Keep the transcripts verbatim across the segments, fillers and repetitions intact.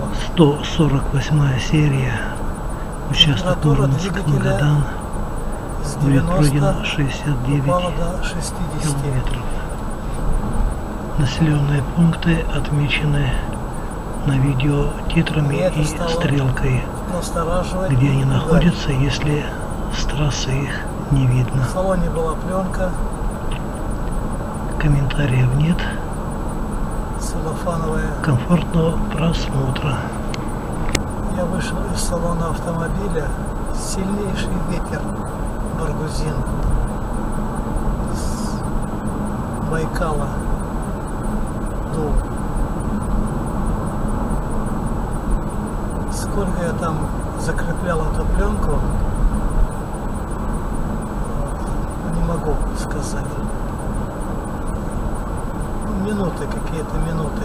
сто сорок восьмая серия. Участок Мурманск-Магадан. Будет пройдено шестьдесят девять километров. Населенные пункты отмечены на видео титрами и стрелкой, где они находятся, если с трассы их не видно. В салоне была пленка. Комментариев нет. Целлофановая. Комфортного просмотра. Я вышел из салона автомобиля. Сильнейший ветер Баргузин с Байкала дул. Сколько я там закреплял эту пленку, не могу сказать. Минуты, какие-то минуты.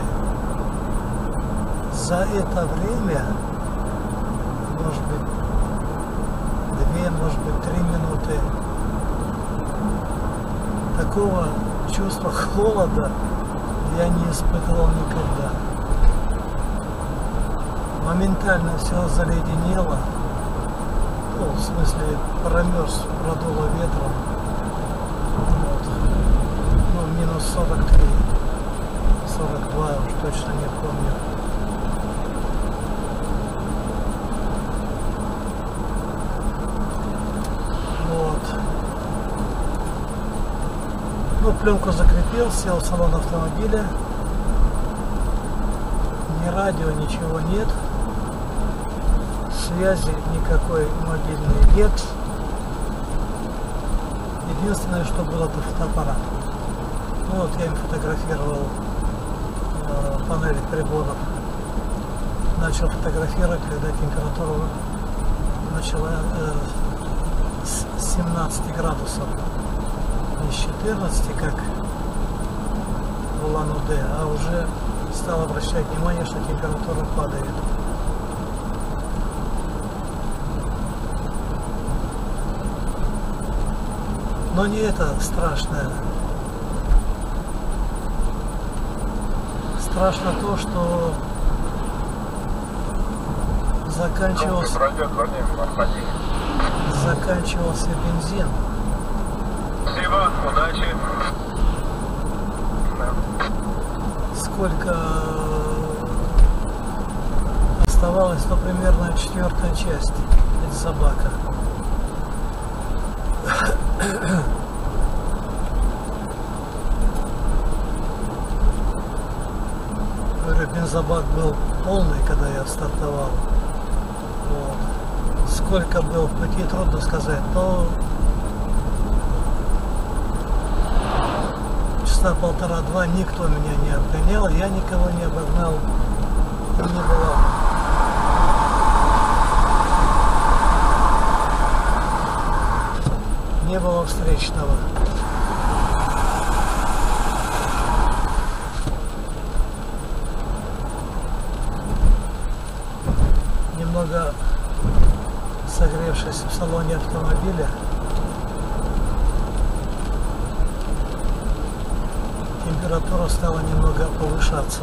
За это время, может быть, две, может быть, три минуты, такого чувства холода я не испытывал никогда. Моментально все заледенело, ну, в смысле, промерз, продуло ветром. Вот. Ну, минус сорок три, сорок два, уж точно не помню. Вот. Ну, пленку закрепил, сел в салон автомобиля. Ни радио, ничего нет. Связи никакой мобильной нет. Единственное, что был, это фотоаппарат. Ну вот я им фотографировал э, панели приборов. Начал фотографировать, когда температура начала э, с семнадцати градусов. Не с четырнадцати, как в Улан-Удэ, а уже стал обращать внимание, что температура падает. Но не это страшное. Страшно то, что заканчивался, заканчивался бензин. Спасибо, удачи. Сколько оставалось, то примерно четвертая часть из-за бака. Говорю, бензобак был полный, когда я стартовал. Вот. Сколько был в пути, трудно сказать, но часа полтора-два никто меня не обгонял, я никого не обогнал, и не было. Не было встречного. Немного согревшись в салоне автомобиля, температура стала немного повышаться.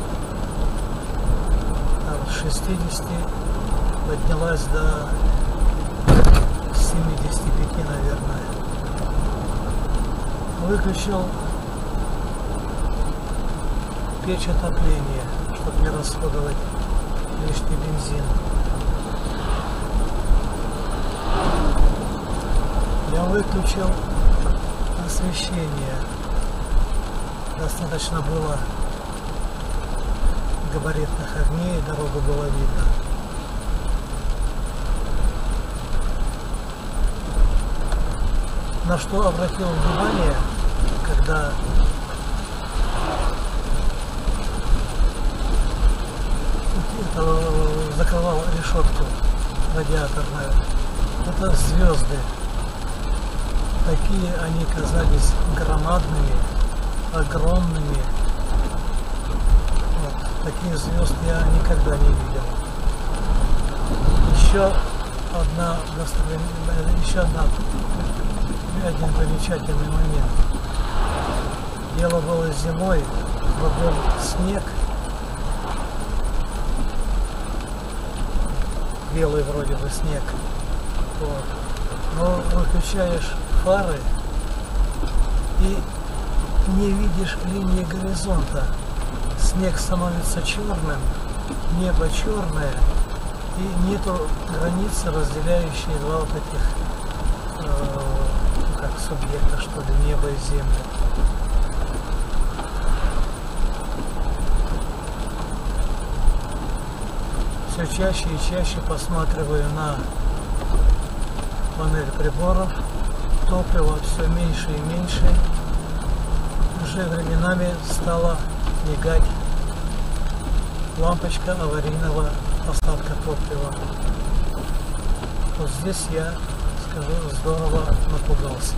От шестидесяти поднялась до семидесяти пяти, наверное. Выключил печь отопления, чтобы не расходовать лишний бензин. Я выключил освещение. Достаточно было габаритных огней, и дорогу было видно. На что обратил внимание, когда закрывал решетку радиаторную, это звезды. Такие они казались громадными, огромными. Вот. Таких звезд я никогда не видел. Еще одна еще одна один замечательный момент. Дело было зимой, был снег, белый вроде бы снег. Вот. Но выключаешь фары и не видишь линии горизонта. Снег становится черным, небо черное, и нету границы, разделяющей два вот этих э, как субъекта, что ли, небо и земля. Все чаще и чаще посматриваю на панель приборов. Топлива все меньше и меньше. Уже временами стала мигать лампочка аварийного остатка топлива. Вот здесь я, скажу, здорово напугался.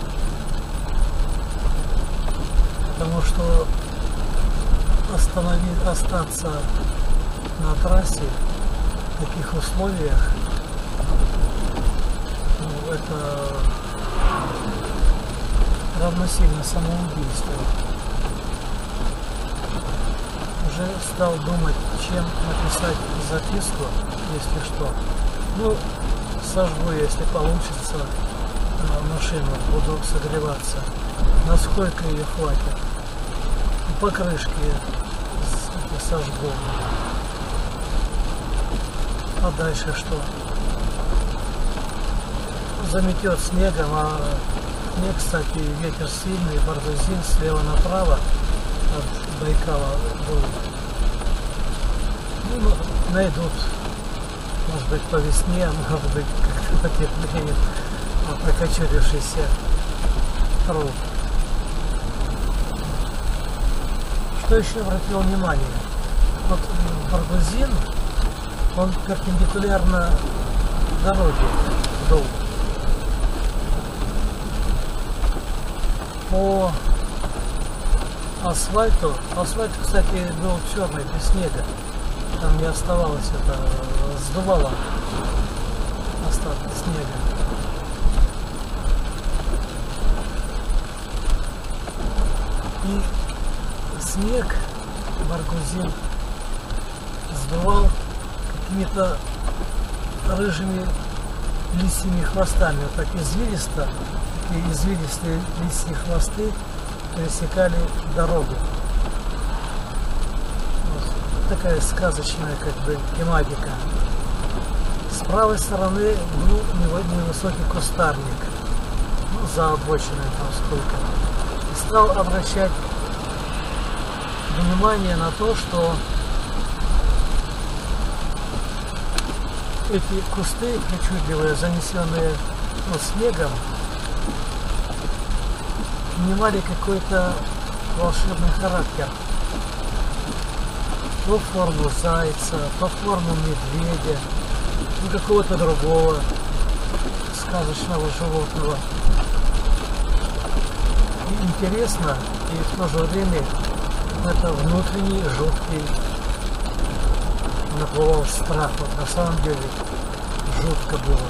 Потому что остановить, остаться на трассе в таких условиях, ну, это равносильно самоубийству. Уже стал думать, чем написать записку, если что. Ну, сожгу, если получится, машину, буду согреваться. Насколько ее хватит. И покрышки сожгу. А дальше что? Заметет снегом, а снег, кстати, ветер сильный, Баргузин слева направо от Байкала был. Ну, найдут, может быть, по весне, а может быть, как-то потеплеет прокочурившийся труп. Что еще обратил внимание? Вот Баргузин, он перпендикулярно дороге вдоль. По асфальту, асфальт, кстати, был черный, без снега, там не оставалось, это сдувало остатки снега. И снег Баргузин сдувал какими-то рыжими лисьими хвостами, вот так извилисто, такие извилистые лисьи хвосты пересекали дорогу. Вот такая сказочная, как бы, тематика. С правой стороны был невысокий кустарник, ну, за обочиной там сколько. И стал обращать внимание на то, что эти кусты причудливые, занесенные, ну, снегом, принимали какой-то волшебный характер. То форму зайца, то форму медведя, ну, какого-то другого сказочного животного. И интересно, и в то же время это внутренний жуткий наплывал страх. Вот на самом деле жутко было.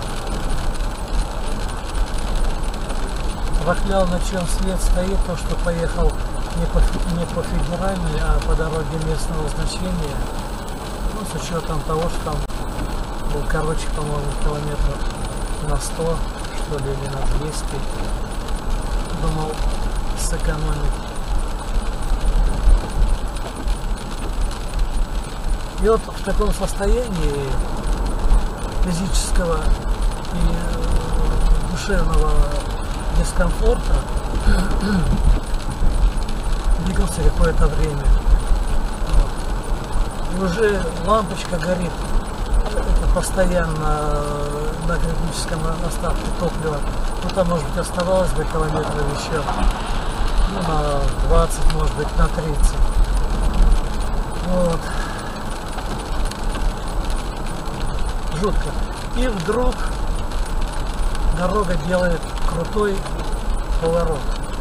Вахлял, на чем свет стоит, то, что поехал не по, не по федеральной, а по дороге местного значения. Ну, с учетом того, что там был, короче, по-моему, километров на сто, что ли, или на двести. Думал сэкономить. И вот в таком состоянии физического и душевного дискомфорта двигался какое-то время. И уже лампочка горит, это постоянно на критическом остатке топлива. Ну, там, может быть, оставалось бы километров еще, ну, на двадцать, может быть, на тридцать. Вот. Жутко. И вдруг дорога делает крутой поворот.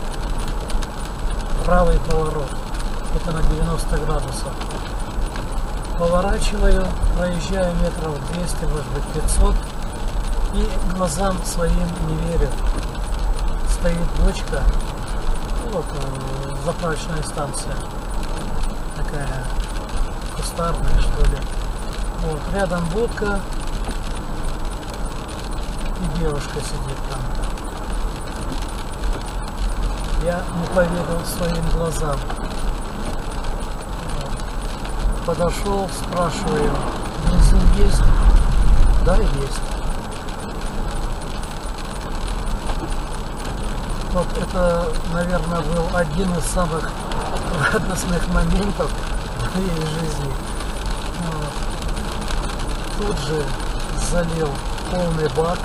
Правый поворот. Это на девяносто градусов. Поворачиваю, проезжаю метров двести, может быть, пятьсот. И глазам своим не верю. Стоит бочка. Вот заправочная станция. Такая кустарная, что ли. Вот, рядом будка. И девушка сидит там. Я не поверил своим глазам. Подошел, спрашиваю, бензин есть? Да, есть. Вот это, наверное, был один из самых радостных моментов в моей жизни. Вот. Тут же залил полный бак.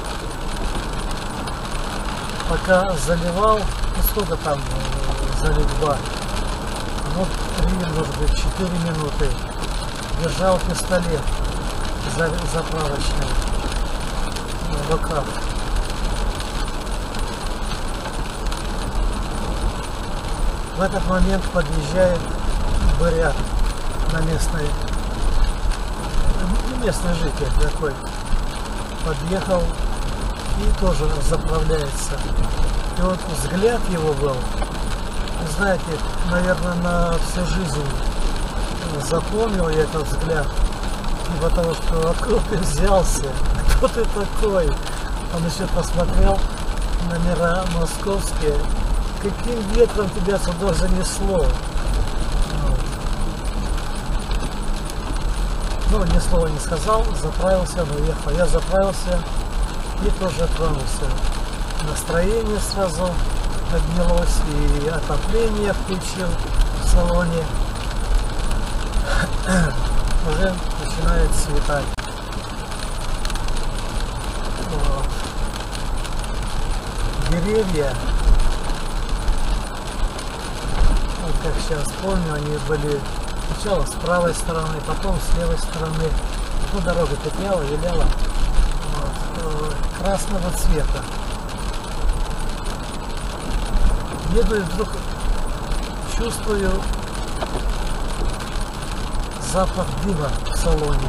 Пока заливал, ну сколько там залить бак? Ну, три, может быть, четыре минуты. Держал пистолет заправочный в руках. В этот момент подъезжает бурят на местный, ну, местный житель такой. Подъехал и тоже заправляется. И вот взгляд его был, знаете, наверное, на всю жизнь запомнил я этот взгляд. Типа того, что откуда ты взялся, кто ты такой. Он еще посмотрел номера московские. Каким ветром тебя сюда занесло? Ну, ни слова не сказал, заправился, но уехал. Я заправился и тоже тронулся. Настроение сразу поднялось, и отопление включил в салоне. Уже начинает светать. Вот. Деревья, вот как сейчас помню, они были сначала с правой стороны, потом с левой стороны. Ну, дорога петляла, виляла. Вот. Красного цвета. Еду и вдруг чувствую запах дыма в салоне.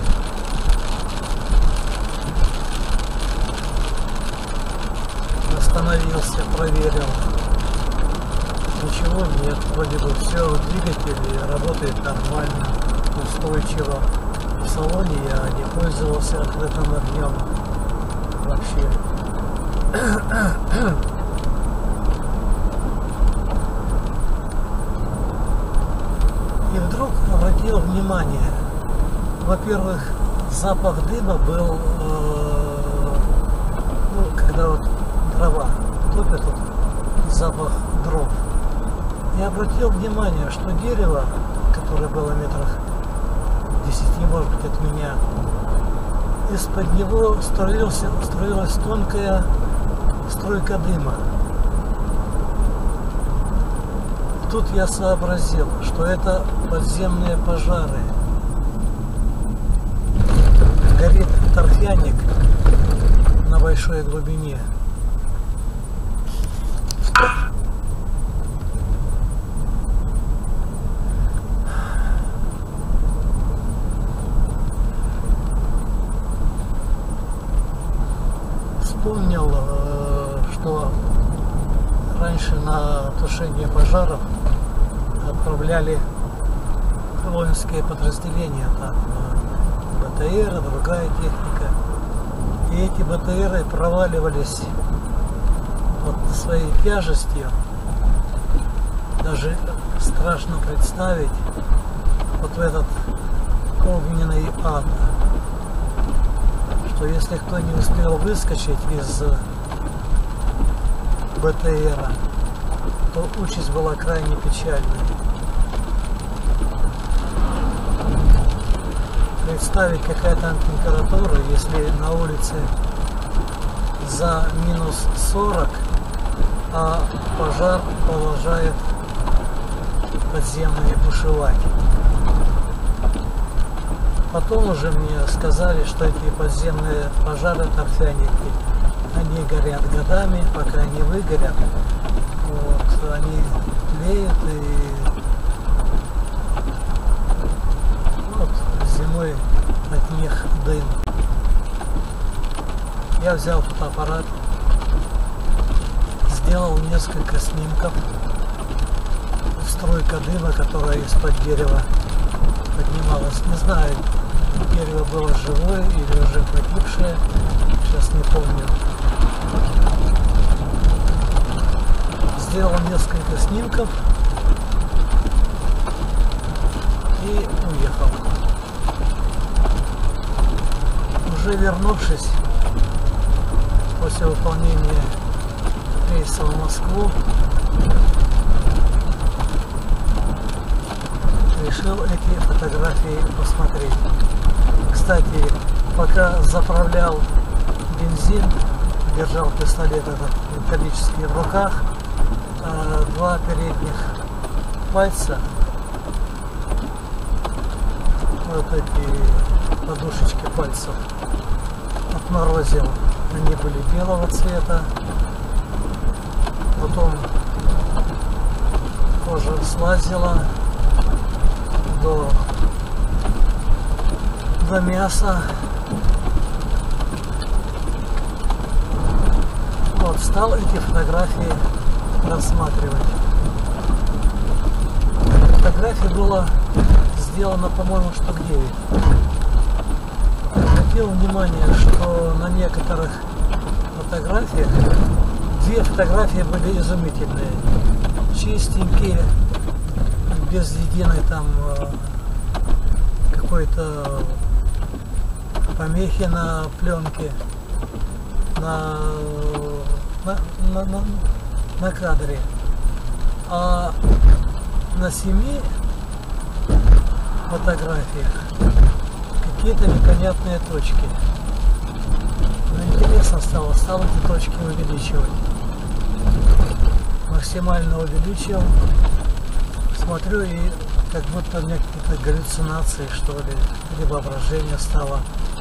Остановился, проверил. Ничего нет, вроде бы все, двигатель работает нормально, устойчиво. В салоне я не пользовался открытым огнем вообще. И вдруг обратил внимание, во-первых, запах дыма был, э, ну, когда вот дрова топят, вот, запах дров. Я обратил внимание, что дерево, которое было метрах десяти, может быть, от меня, из-под него струился, струилась тонкая струйка дыма. Тут я сообразил, что это подземные пожары. Горит торфяник на большой глубине. Вспомнил, что раньше на тушение пожаров отправляли воинские подразделения, там БТР, другая техника. И эти БТРы проваливались под своей тяжестью. Даже страшно представить вот в этот огненный ад, что если кто не успел выскочить из БТРа, то участь была крайне печальной. Представить, какая там температура, если на улице за минус сорок, а пожар продолжает подземные бушевать. Потом уже мне сказали, что эти подземные пожары, торфяники, они горят годами, пока они выгорят. Вот, они тлеют, и вот зимой от них дым. Я взял фотоаппарат, сделал несколько снимков. Струйка дыма, которая из-под дерева поднималась. Не знаю, дерево было живое или уже погибшее, сейчас не помню. Сделал несколько снимков и уехал. Уже вернувшись после выполнения рейса в Москву, решил эти фотографии посмотреть. Кстати, пока заправлял бензин, держал пистолет этот металлический в руках, два передних пальца, вот эти подушечки пальцев, отморозил. Они были белого цвета, потом кожа слазила до, до мяса. Вот, стал эти фотографии рассматривать. Фотографий было сделано, по-моему, штук девять. Обратил внимание, что на некоторых фотографиях две фотографии были изумительные, чистенькие, без единой там какой-то помехи на пленке, на, на, на, на, на кадре. А на семи фотографиях какие-то непонятные точки. Но интересно стало, стал эти точки увеличивать. Максимально увеличил. Смотрю, и как будто у меня какие-то галлюцинации, что ли, или воображение стало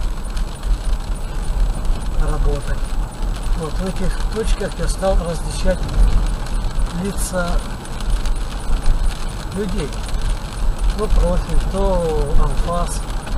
работать. Вот в этих точках я стал различать лица людей. То профиль, то анфас.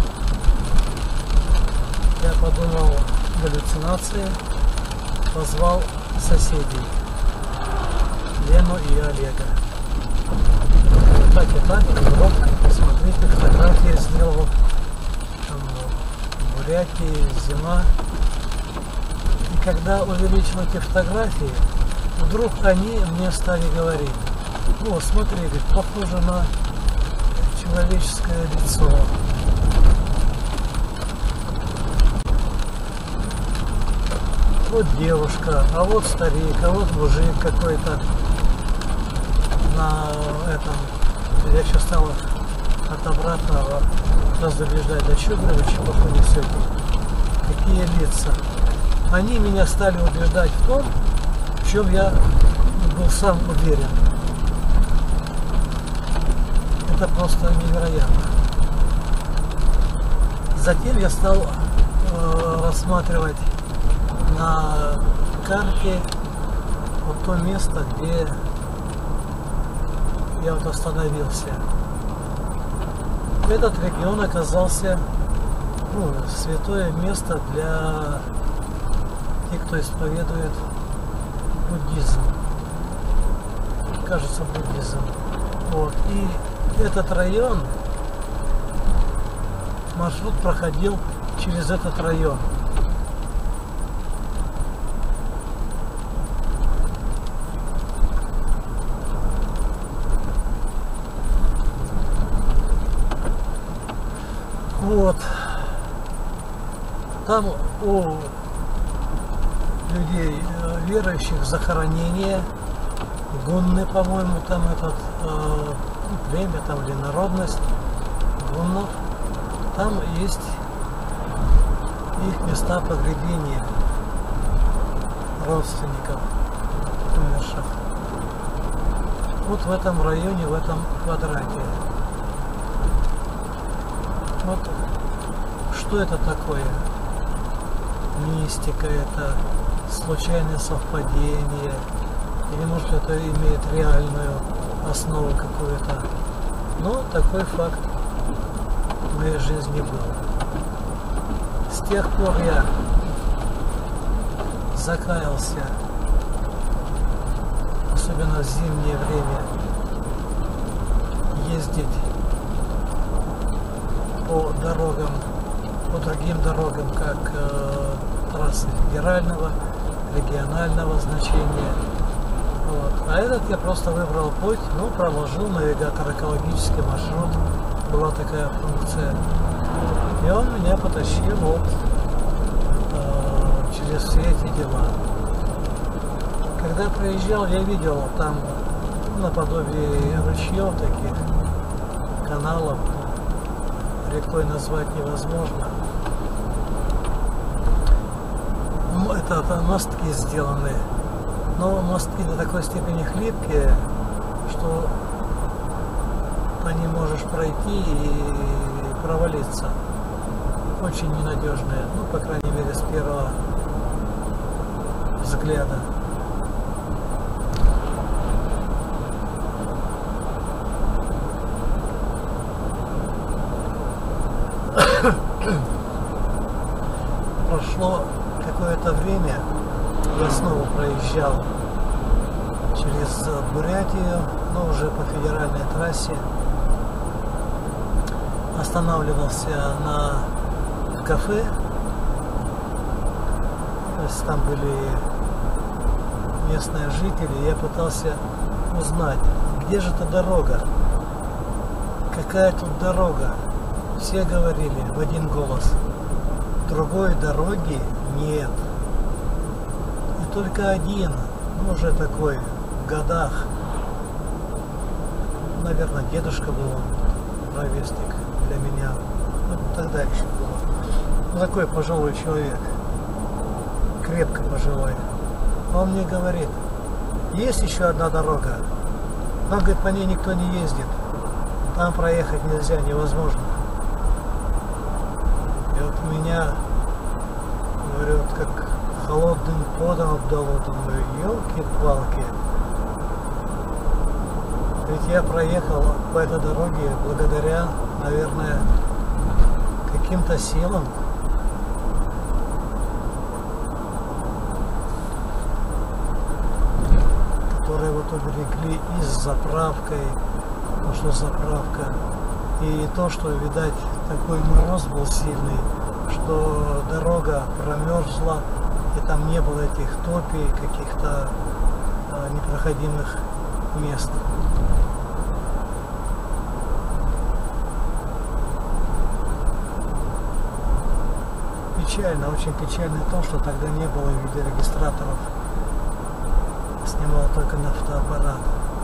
Я подумал, галлюцинации, позвал соседей, Лену и Олега. Так и так, вот, посмотрите, фотографии сделал там, в Бурятии, зима. И когда увеличил эти фотографии, вдруг они мне стали говорить: о, смотри, говорит, похоже на человеческое лицо. Вот девушка, а вот старик, а вот мужик какой-то на этом. Я еще стал от обратного разубеждать. Да что, говорю, чепуху несете? Какие лица? Они меня стали убеждать в том, в чем я был сам уверен. Это просто невероятно. Затем я стал э, рассматривать на карте вот то место, где я вот остановился. Этот регион оказался, ну, святое место для тех, кто исповедует буддизм. Кажется, буддизм. Вот. И этот район, маршрут проходил через этот район. Вот. Там у людей верующих захоронение, гунны, по-моему, там этот э, племя там или народность гуннов. Там есть их места погребения родственников умерших. Вот в этом районе, в этом квадрате. Вот что это такое? Мистика, это случайное совпадение, или может это имеет реальную основу какую-то. Но такой факт в моей жизни был. С тех пор я закаялся, особенно в зимнее время, ездить по дорогам по другим дорогам, как э, трассы федерального, регионального значения. Вот. А этот я просто выбрал путь, ну, проложил навигатор экологический маршрут, была такая функция. И он меня потащил вот э, через все эти дела. Когда проезжал, я видел там наподобие ручьев таких, каналов, рекой назвать невозможно. Это, это мостки сделаны, но мостки до такой степени хлипкие, что по ним можешь пройти и провалиться. Очень ненадежные, ну, по крайней мере, с первого взгляда. Прошло какое-то время, я снова проезжал через Бурятию, но уже по федеральной трассе. Останавливался на кафе, то есть там были местные жители, я пытался узнать, где же эта дорога, какая тут дорога. Все говорили в один голос: другой дороги нет. И только один, ну, уже такой в годах, наверное, дедушка был он, ровесник для меня, ну, тогда еще было. Ну, такой пожилой человек, крепко пожилой. Он мне говорит: есть еще одна дорога, но, говорит, по ней никто не ездит, там проехать нельзя, невозможно. И вот меня, говорю, вот как холодным потом обдало, думаю, елки-палки. Ведь я проехал по этой дороге благодаря, наверное, каким-то силам. Которые вот уберегли и с заправкой, ну что заправка, и то, что, видать, такой мороз был сильный, что дорога промерзла, и там не было этих топий, каких-то а, непроходимых мест. Печально, очень печально то, что тогда не было видеорегистраторов. Снимал только на фотоаппарат.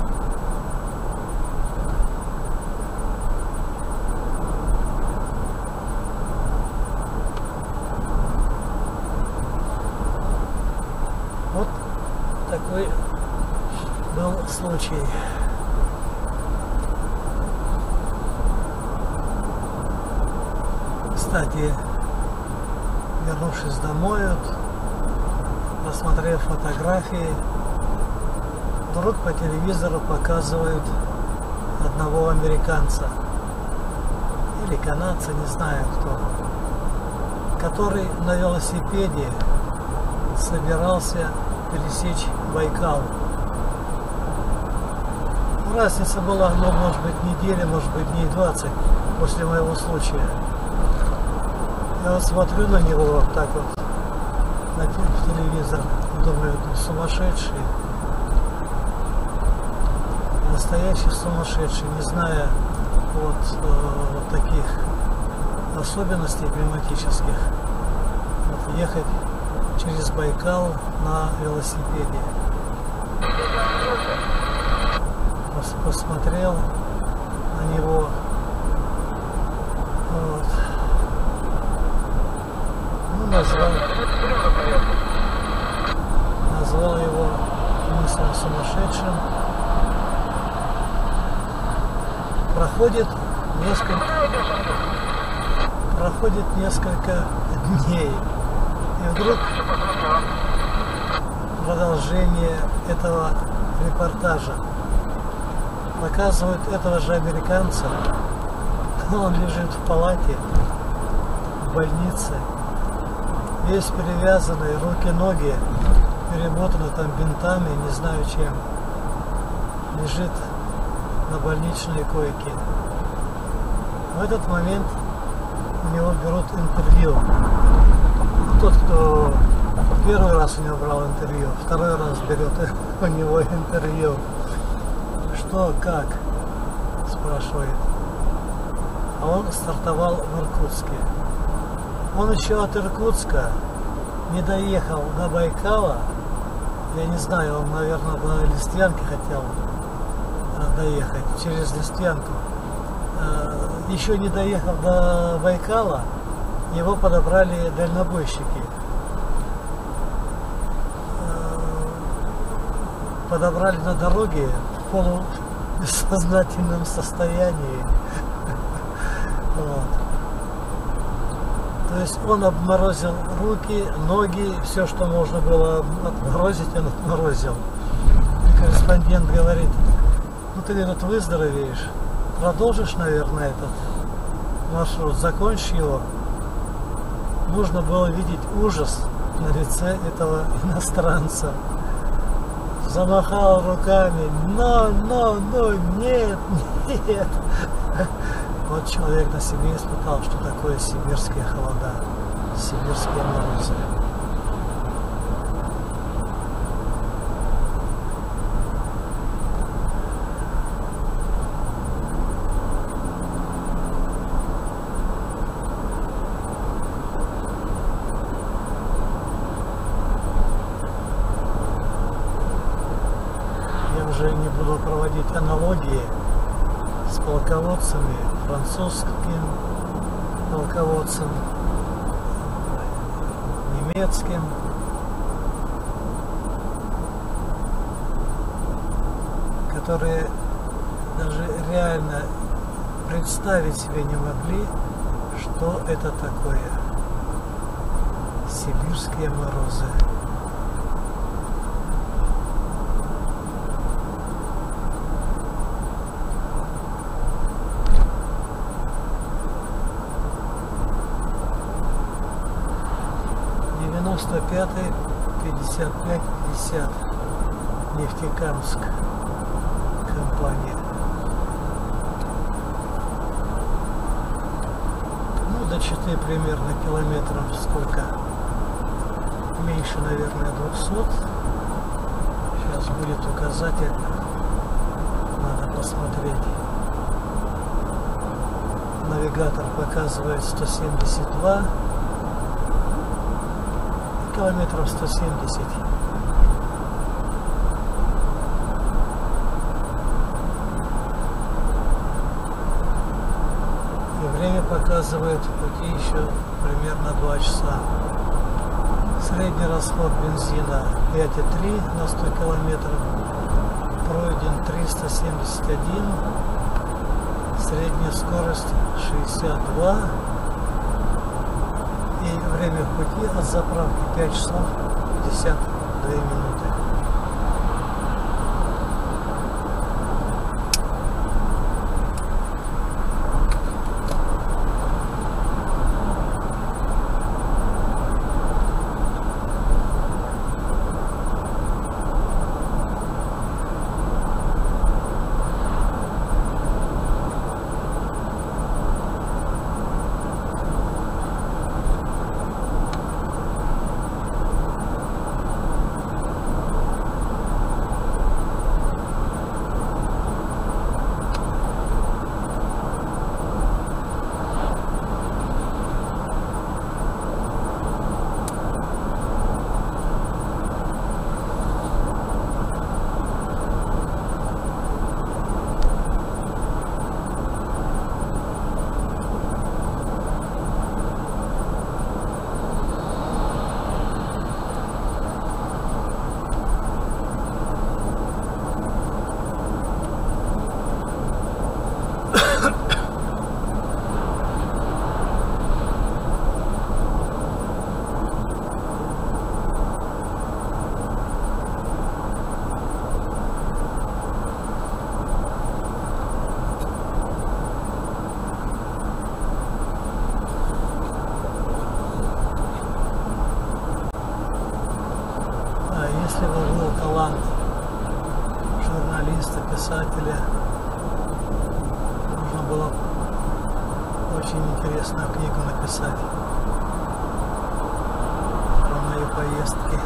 Вот такой был случай. Кстати, вернувшись домой, вот, посмотрев фотографии, вдруг по телевизору показывают одного американца или канадца, не знаю кто, который на велосипеде собирался пересечь Байкал. Разница была, ну, может быть, неделя, может быть, дней двадцать после моего случая. Я вот смотрю на него вот так вот, на телевизор, думаю, сумасшедший. Настоящий сумасшедший, не зная вот, э, вот таких особенностей климатических. Вот, ехать через Байкал на велосипеде. Пос посмотрел на него. Вот. Ну, назвал, назвал его мысленно сумасшедшим. Проходит несколько, проходит несколько дней, и вдруг продолжение этого репортажа показывают этого же американца. Он лежит в палате, в больнице, весь перевязанный, руки-ноги перемотаны там бинтами, не знаю чем, лежит на больничной койке. В этот момент у него берут интервью. Тот, кто первый раз у него брал интервью, второй раз берет у него интервью. Что, как? Спрашивает. А он стартовал в Иркутске. Он еще от Иркутска не доехал до Байкала. Я не знаю, он, наверное, до Листвянки хотел доехать, через Листвянку. Еще не доехав до Байкала, его подобрали дальнобойщики. Подобрали на дороге в полубессознательном состоянии. Вот. То есть он обморозил руки, ноги, все, что можно было отморозить, он отморозил. И корреспондент говорит: ну ты, говорит, выздоровеешь, продолжишь, наверное, этот маршрут, закончишь его. Нужно было видеть ужас на лице этого иностранца. Замахал руками: но, но, но, нет, нет. Вот человек на себе испытал, что такое сибирские холода, сибирские морозы. Я уже не буду проводить аналогии с полководцами, французским полководцем, немецким. Которые даже реально представить себе не могли, что это такое сибирские морозы. девяносто пятый, пятьдесят пять пятьдесят, Нефтекамск, компания. Ну, до Читы примерно километров сколько? Меньше, наверное, двухсот. Сейчас будет указатель, надо посмотреть. Навигатор показывает сто семьдесят два. Километров сто семьдесят. И время показывает пути еще примерно два часа. Средний расход бензина пять и три на сто километров. Пройден триста семьдесят один. Средняя скорость шестьдесят два. И время в пути от заправки пять часов пятьдесят две минуты. Если бы был талант журналиста, писателя, можно было очень интересную книгу написать про мои поездки.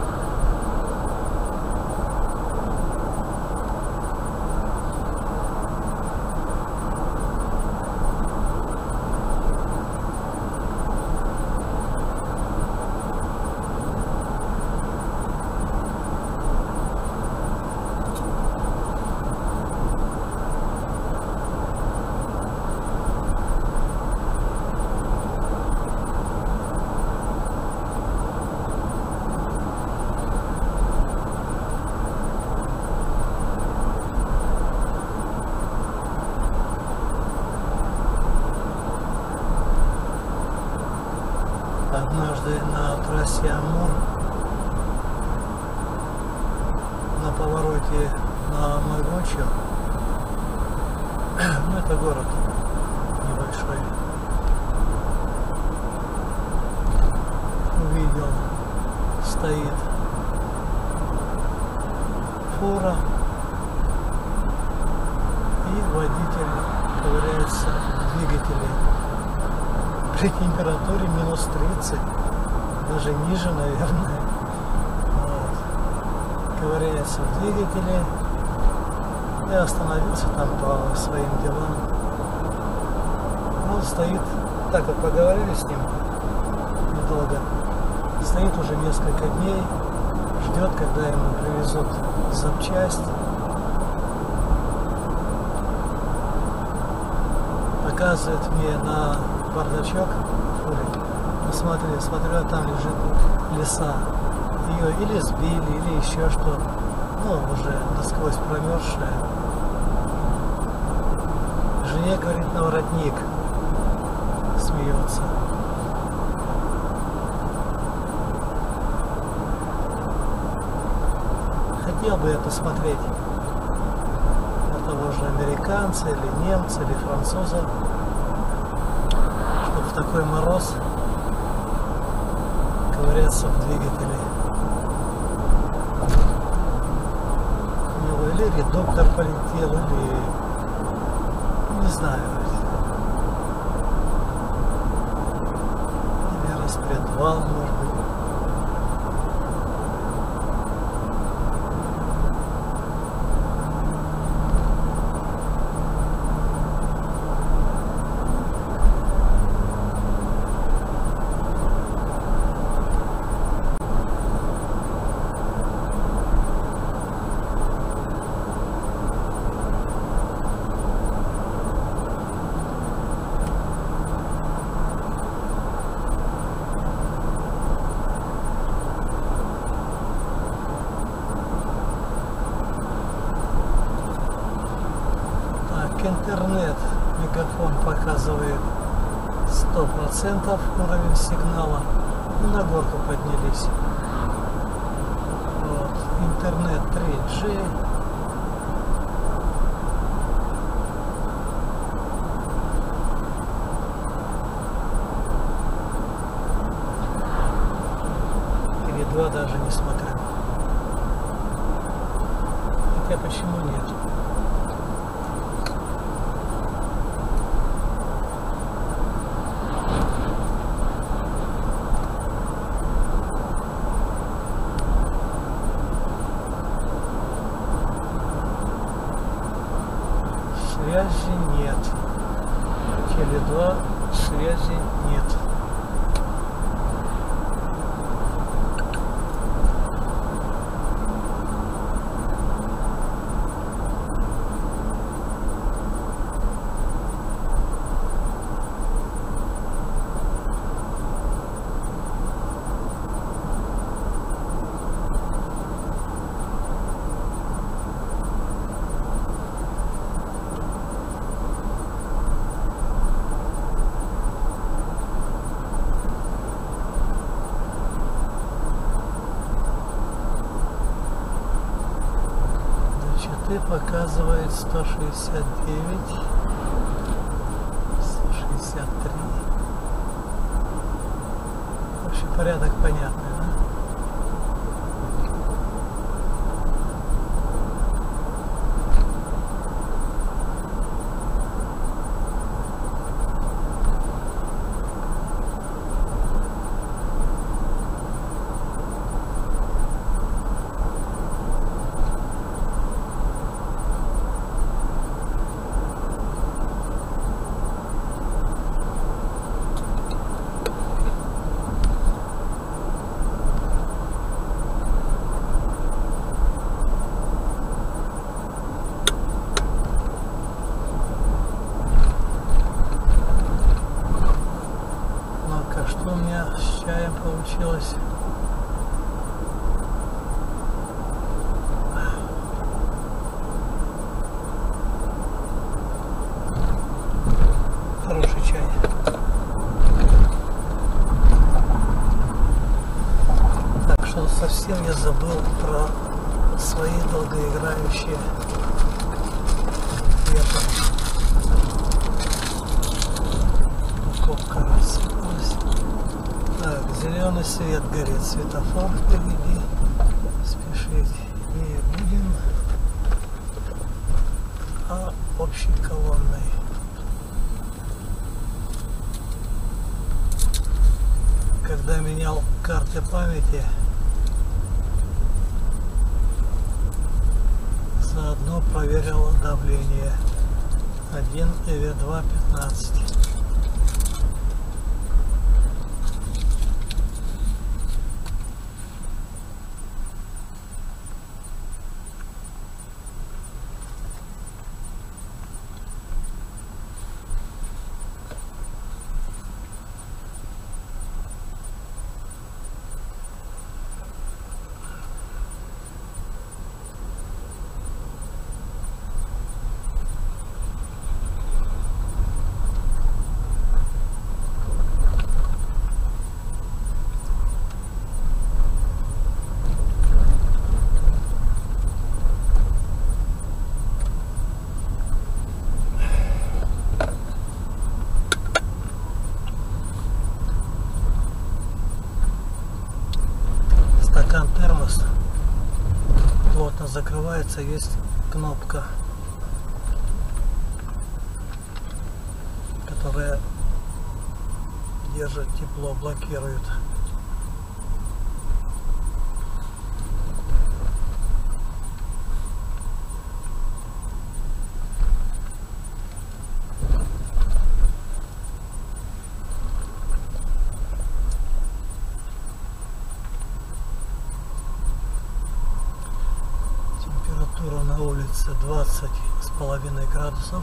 Однажды на трассе Амур, на повороте на Могучу, ну это город небольшой, увидел, стоит фура, и водитель ковыряется в двигателе при температуре минус тридцать, даже ниже, наверное. Вот. Ковыряется в двигателе и остановился там по своим делам. Он стоит, так как поговорили с ним недолго, стоит уже несколько дней, ждет, когда ему привезут запчасть. Показывает мне на бардачок, смотри, смотрю, а там лежит лиса. Ее или сбили, или еще что, ну, уже насквозь промерзшая. Жене, говорит, на воротник, смеется. Хотел бы я посмотреть на того же американца, или немца, или француза, в такой мороз ковыряться в двигателе. У него или редуктор полетел, или не знаю, или распредвал, может быть. Интернет, мегафон показывает сто процентов уровень сигнала. Ну, на горку поднялись. Вот. Интернет три джи. Или два даже не смотрю. Хотя почему нет? Связи нет. Теле два, связи нет. Показывает сто шестьдесят девять, сто шестьдесят три. В общем, порядок понятный, да? получилось. Хороший чай. Так что совсем я забыл про свои долгоиграющие ветры. Упаковка рассыпалась. Так, зеленый свет горит, светофор впереди. Спешить не будем. А общей колонной. Когда менял карты памяти, заодно проверил давление. один и два пятнадцать. Стакан термос плотно закрывается, есть кнопка, которая держит тепло, блокирует. Температура на улице двадцать с половиной градусов.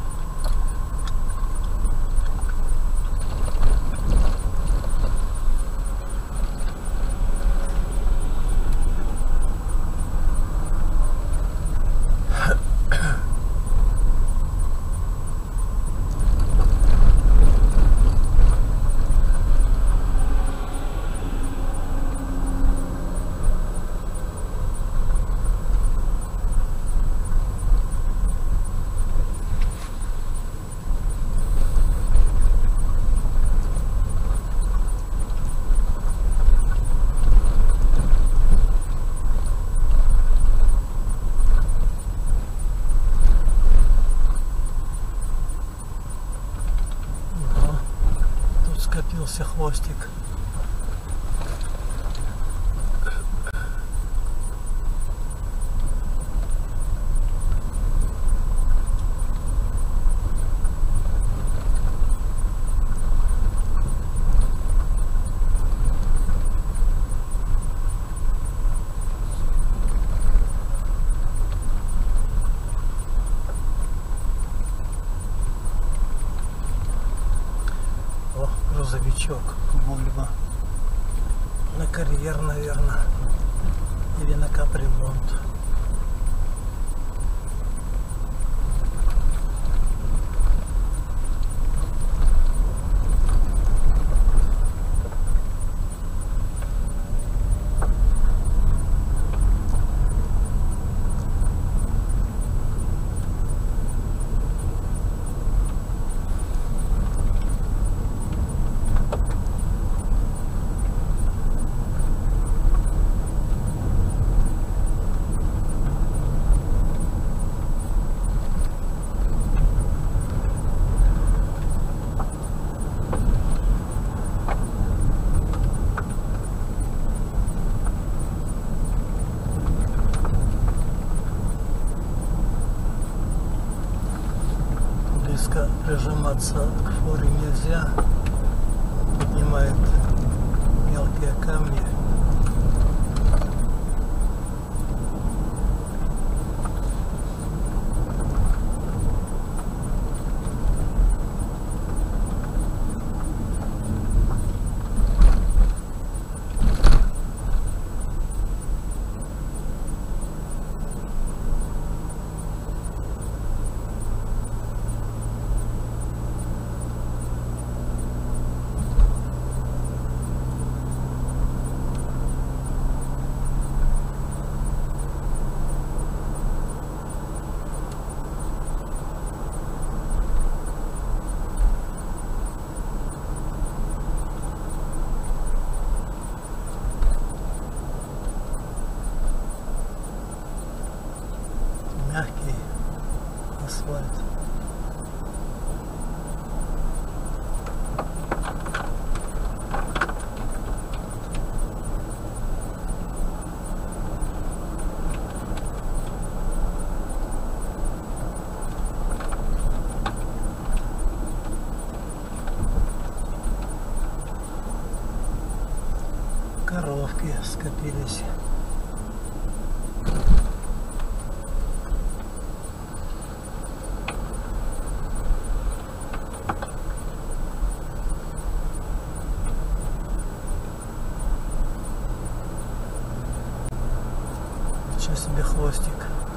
Скопился хвостик. Грузовичок, Вольво, на карьер, наверное, или на капремонт. Прижиматься к фуре нельзя, поднимает мелкие камни. асфальт. Коровки скопились. Сейчас себе хвостик.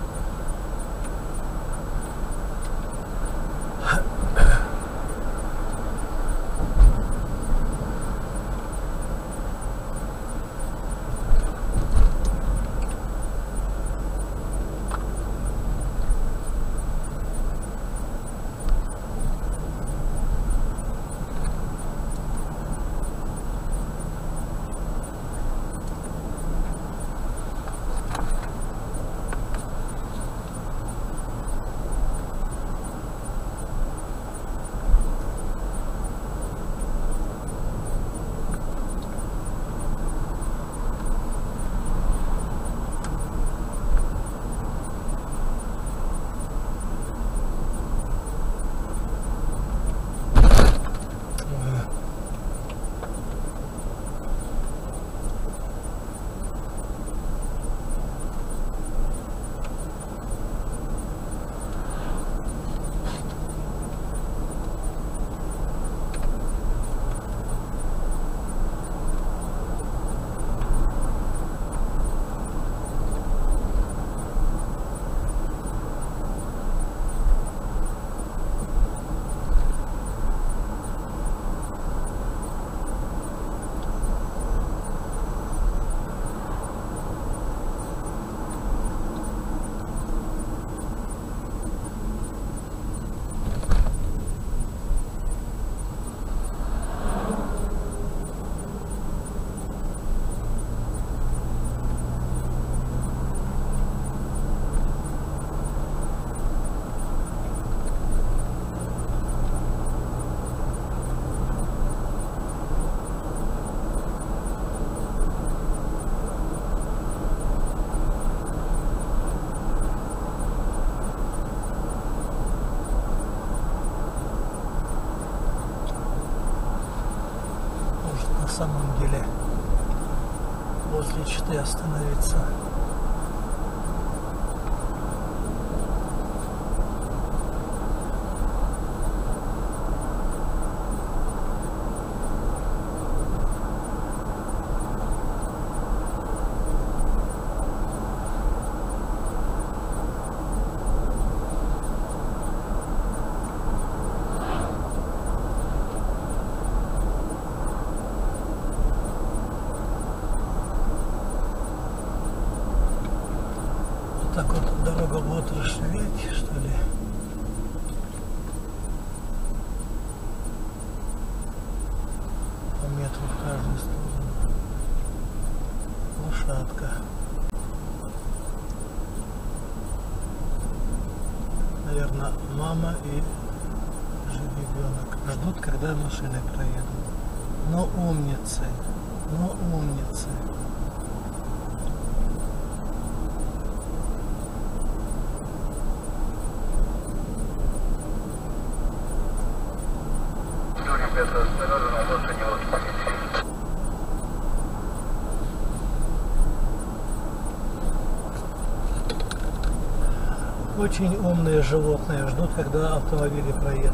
На самом деле возле Читы остановиться. Так вот дорога будет расширять, что ли? По метру в каждую сторону. Лошадка. Наверное, мама и ребенок ждут, когда машины проедут. Но умницы, но умницы. Очень умные животные ждут, когда автомобили проедут.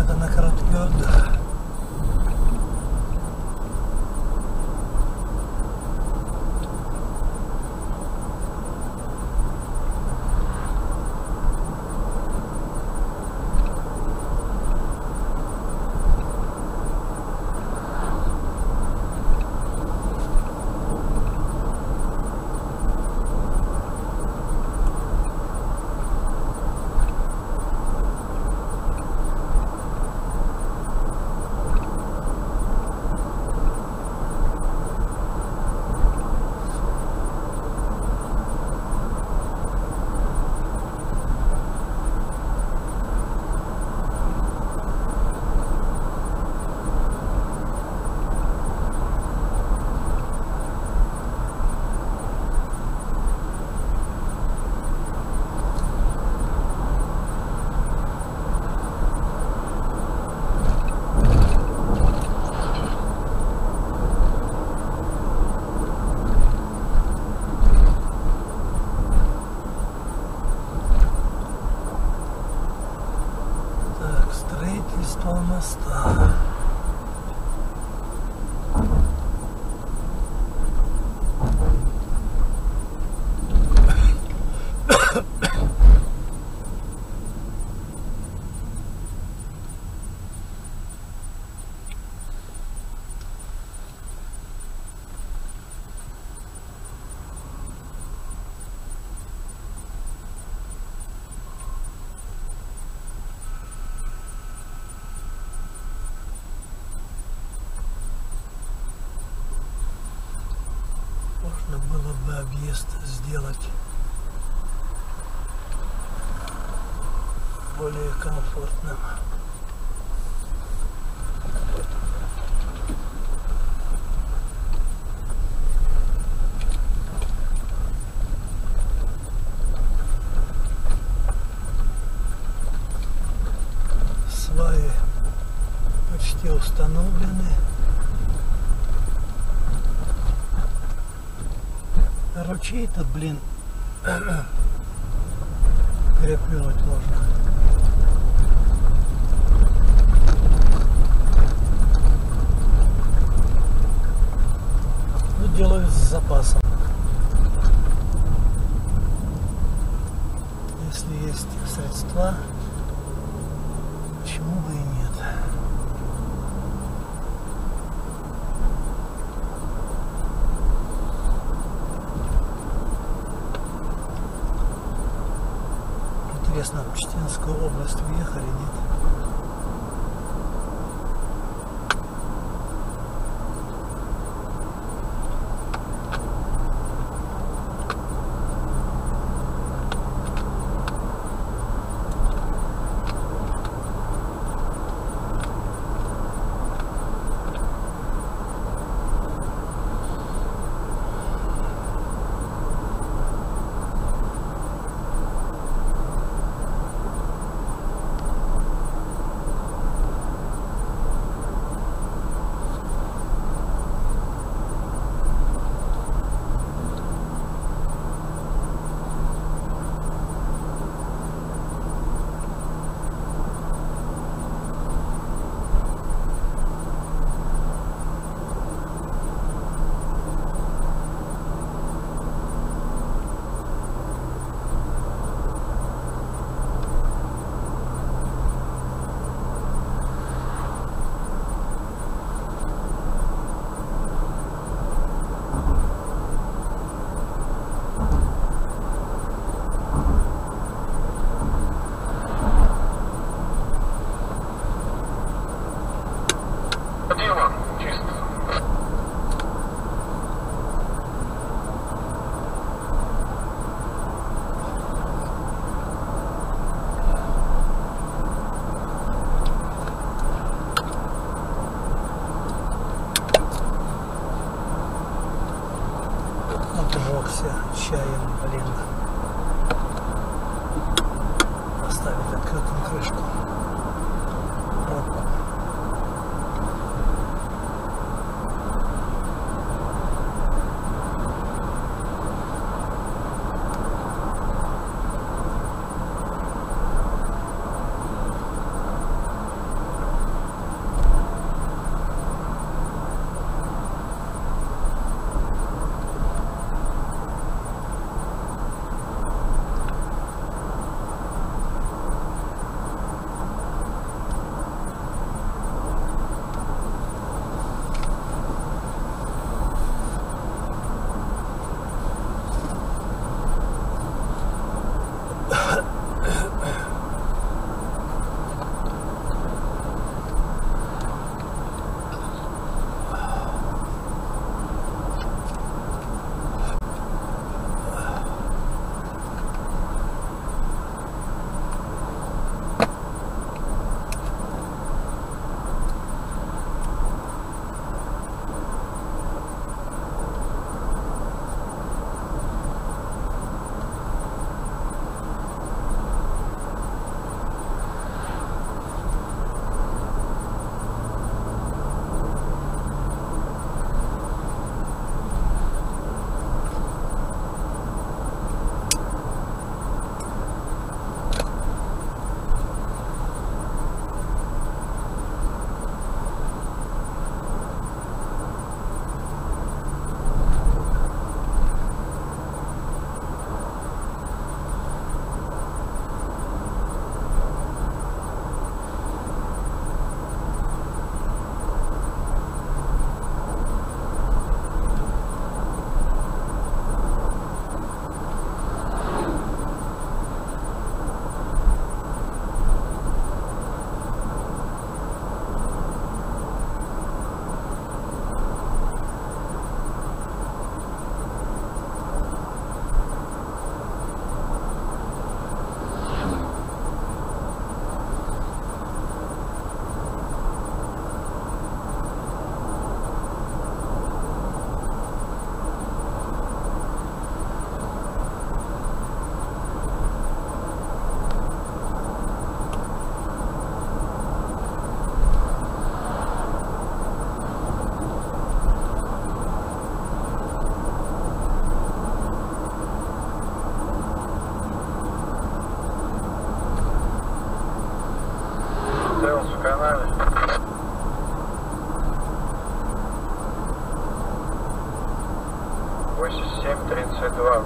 это на короткий отдых. Строительство моста. Можно было бы объезд сделать более комфортным. Сваи почти установлены. Ручей-то, блин, переплюнуть можно. Ну, делаю с запасом. Если есть средства, почему бы и нет. Интересно, в Читинскую область въехали, нет?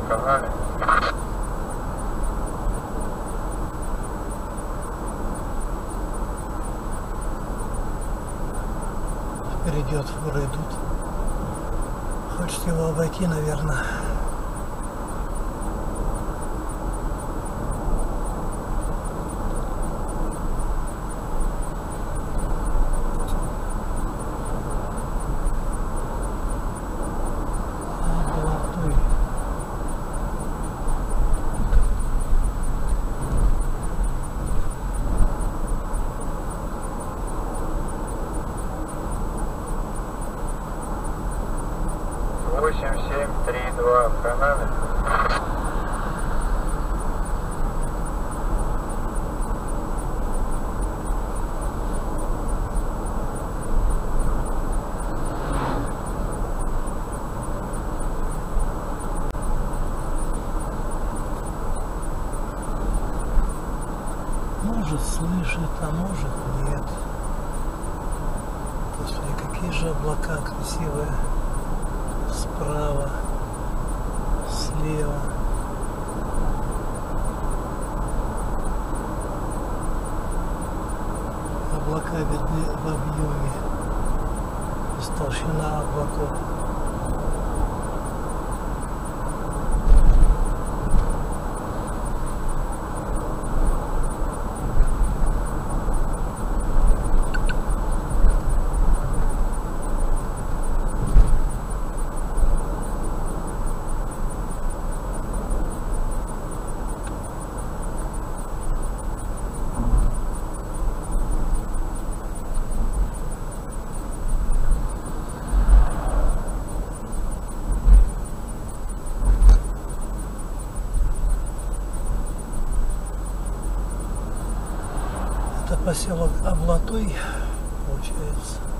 в канале. Впереди от фуры идут. Хочет его обойти, наверное. восемь семь три два в канале. Может слышит, а может нет. Господи, какие же облака красивые. Справа, слева. Облака видны в объеме. То есть толщина облаков. Это поселок Аблатой, получается.